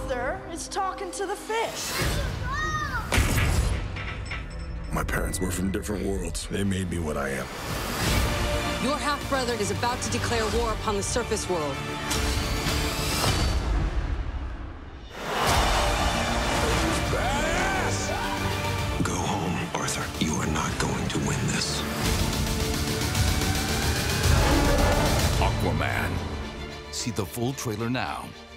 brother is talking to the fish. My parents were from different worlds. They made me what I am. Your half-brother is about to declare war upon the surface world. Badass! Go home, Arthur. You are not going to win this. Aquaman. See the full trailer now